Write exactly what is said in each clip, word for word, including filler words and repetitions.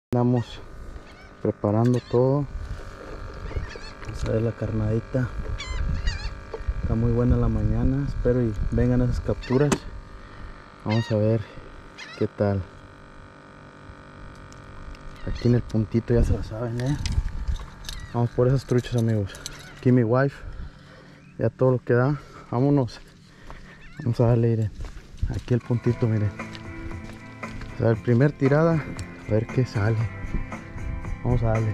Andamos preparando todo. Vamos a ver la carnadita. Está muy buena la mañana. Espero y vengan esas capturas. Vamos a ver qué tal. Aquí en el puntito ya se la saben, ¿eh? Vamos por esas truchas, amigos. Aquí mi wife. Ya todo lo que da. Vámonos. Vamos a darle, miren. Aquí el puntito, miren. O sea, el primer tirada. A ver qué sale. Vamos a darle.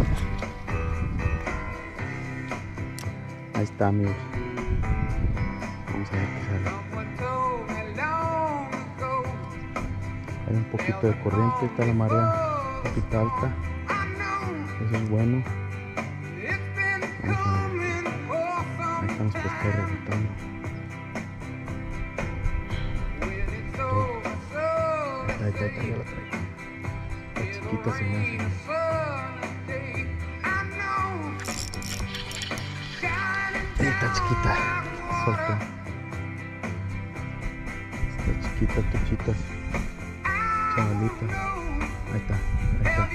Ahí está, amigos. Vamos a ver qué sale. Hay un poquito de corriente. Está la marea un poquito alta. Eso es bueno. Vamos a ver. Ahí están los pescados rebotando. Ahí está, ahí está, ya la traigo. Está chiquita, se me hace. Ahí está chiquita. Soltó. Está chiquita, truchitas. Chavalitas. Ahí está, ahí está.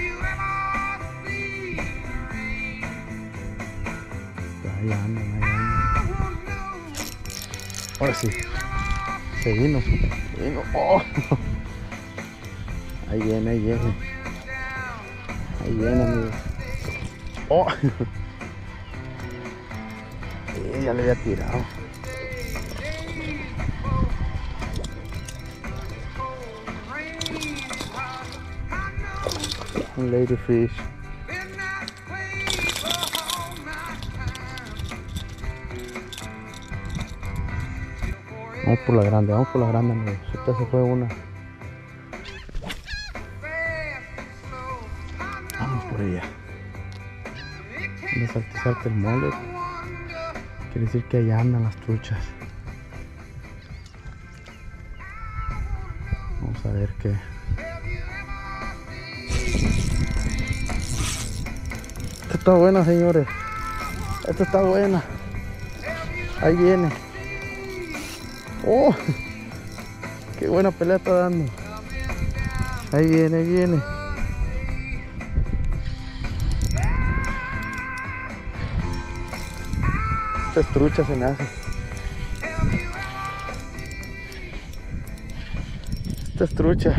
Ahí andan, ahí andan. Ahora sí. Se vino. Se vino. Oh. Ahí viene, ahí viene. Ahí viene, amigos. Oh. Sí, ya le había tirado. Un ladyfish. Vamos por la grande, vamos por la grande, amigos. Esta se fue una. Vamos por ella. Me salte, salte el mole. Quiere decir que allá andan las truchas. Vamos a ver qué. Esta está buena, señores. Esta está buena. Ahí viene. Oh, qué buena pelea está dando. Ahí viene, ahí viene. Estas truchas se me hacen. Estas truchas.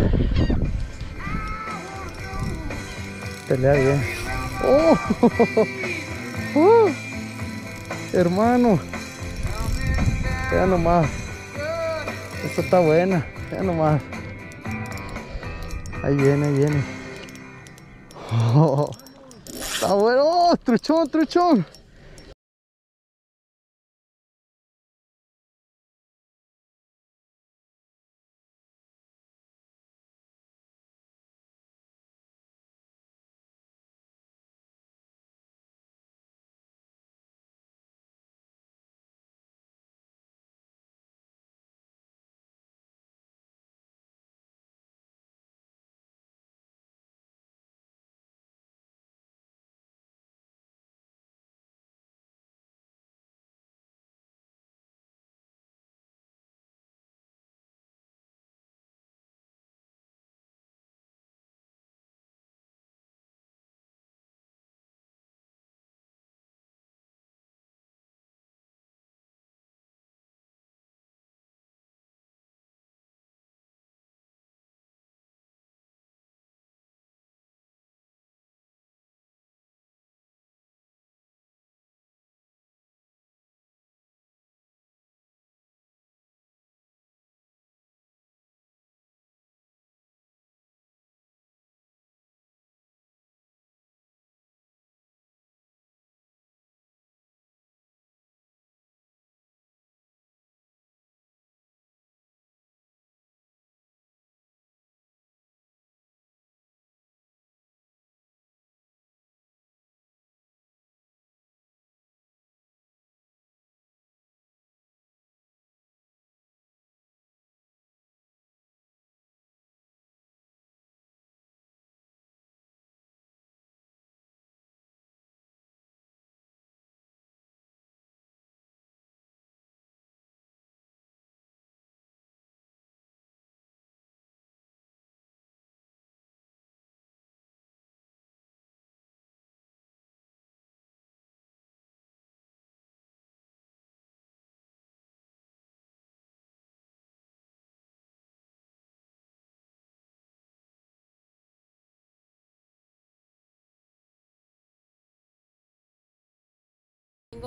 Pelea bien. Oh, oh, hermano. Vea nomás. Esta está buena. Vea nomás. Ahí viene, ahí viene. Oh, está bueno. Oh, truchón, truchón.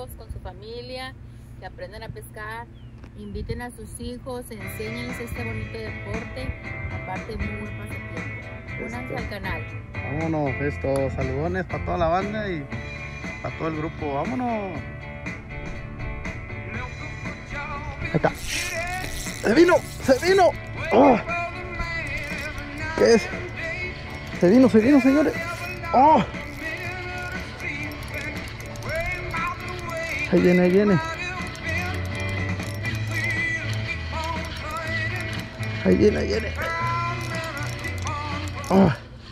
amigos, con su familia, que aprendan a pescar, inviten a sus hijos, enséñenles este bonito deporte, aparte muy buen pasatiempo. Únanse al canal. Vámonos, esto, saludones para toda la banda y para todo el grupo, vámonos. Ahí está. ¡Se vino! ¡Se vino! ¡Oh! ¿Qué es? Se vino, se vino, señores. ¡Oh! Ahí viene, ahí viene. Ahí viene, ahí viene. Oh,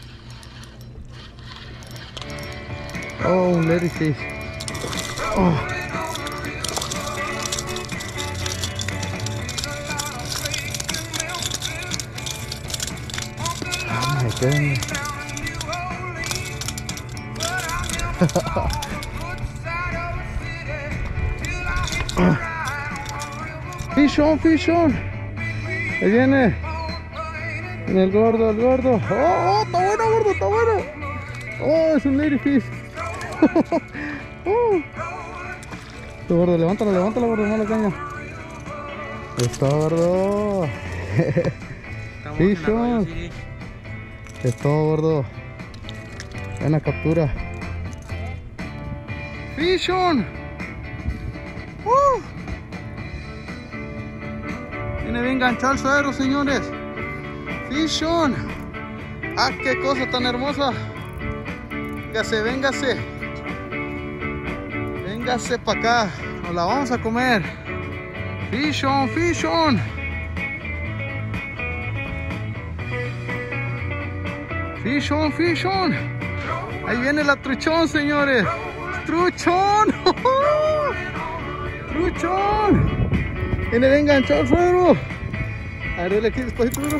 oh, un lady fish. Oh. Oh my goodness. Oh. Fish on, fish on. Ahí viene. En el gordo, el gordo. Oh, oh, está bueno, gordo, está bueno. Oh, es un ladyfish. Oh. Está gordo, levántalo, levántalo, gordo, no la caña. Está gordo. Fish on. Está gordo. Buena captura. Fish on. Uh. Viene bien enganchado el suero, señores. Fish on. Ah, qué cosa tan hermosa. Véngase, véngase. Véngase para acá. Nos la vamos a comer. Fish on, fish on. Fish on, fish on. Ahí viene la truchón, señores. Truchón. Truchón. Viene bien enganchado el suero. A ver, dale aquí después, duro.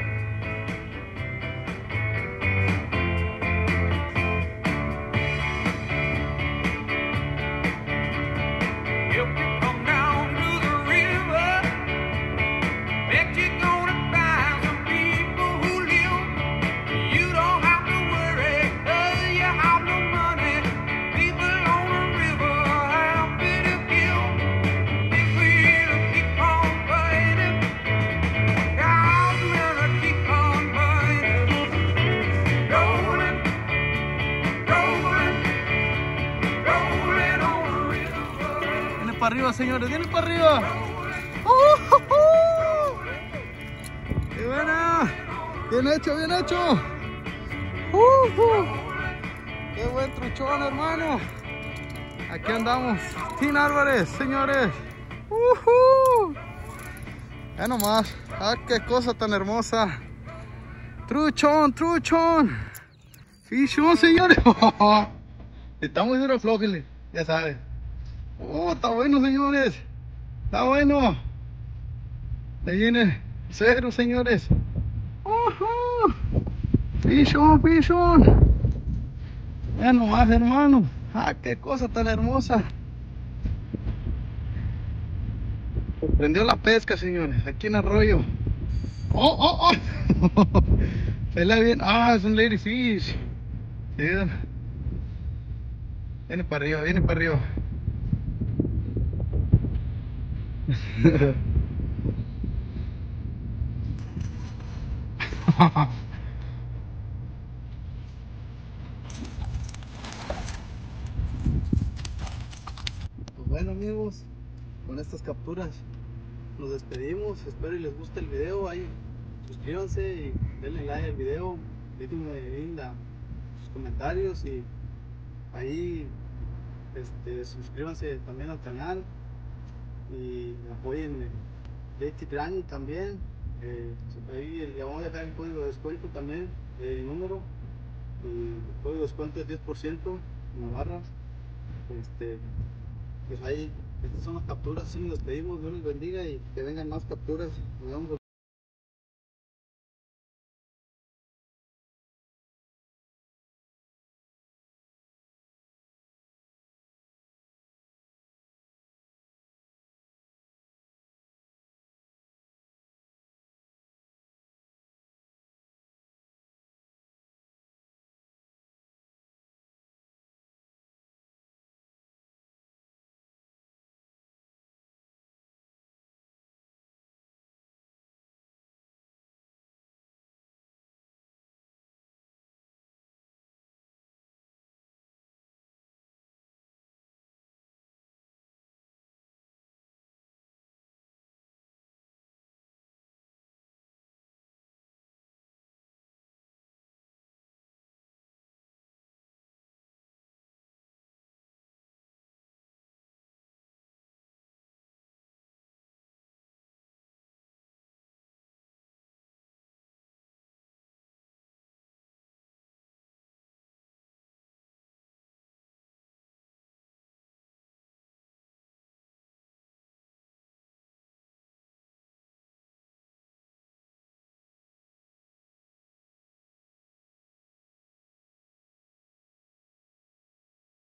Para arriba, señores, viene para arriba. ¡Oh, oh, oh! ¡Qué buena! Bien hecho, bien hecho. ¡Uh, uh! ¡Qué buen truchón, hermano! Aquí andamos, Team Álvarez, señores. ¡Uh, uh! Ya nomás. ¡Ah, qué cosa tan hermosa! Truchón, truchón. Fichón, señores. Está muy duro, flóquele, ya sabes. Oh, está bueno, señores. Está bueno. Ahí viene cero, señores. Uh-huh. Pichón, pichón. Ya nomás, hermano. Ah, qué cosa tan hermosa. Prendió la pesca, señores. Aquí en arroyo. Oh, oh, oh. Pelea bien. Ah, es un ladyfish. Viene para arriba, viene para arriba. Pues bueno, amigos, con estas capturas nos despedimos. Espero y les guste el video. Ahí suscríbanse y denle like al video, déjenme ahí la, sus comentarios y ahí este, suscríbanse también al canal y apoyen J T Training también. Eh, ahí le vamos a dejar el código de descuento también, el número, el código de descuento es diez por ciento en la barra. Este, pues ahí, estas son las capturas. Sí, nos despedimos, Dios les bendiga y que vengan más capturas. Nos vemos.